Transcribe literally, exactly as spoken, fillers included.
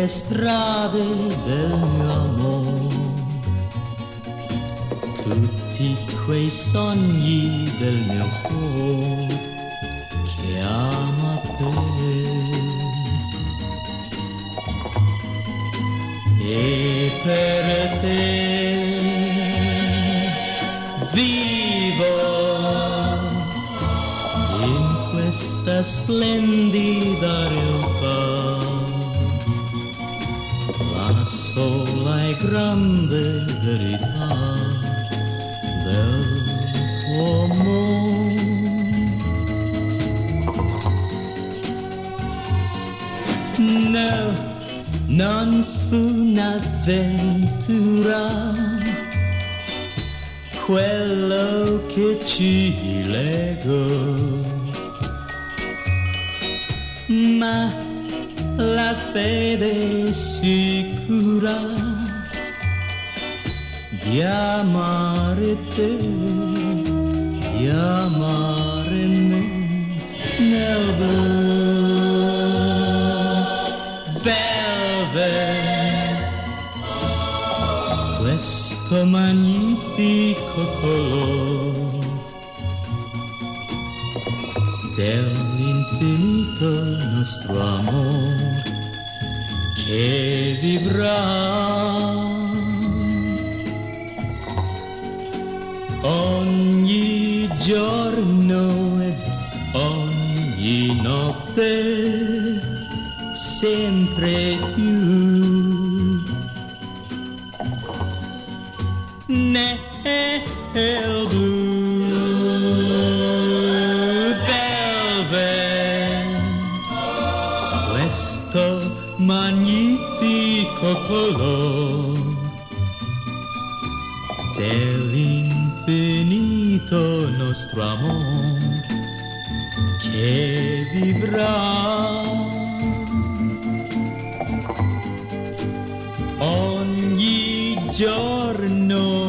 strade del mio amore, tutti quei sogni del mio cuore che ama te. E per te vivo in questa splendida realtà, la sola e grande verità del tuo amore. No, non fu un'avventura quello che ci legò, ma la fede sicura di amare te, di amare me nel bel velvet, questo magnifico colore dell'infinito nostro amore che vivrà ogni giorno ed ogni notte sempre più. Nel blu velvet, questo magnifico colore dell'infinito nostro amore che vivrà ogni giorno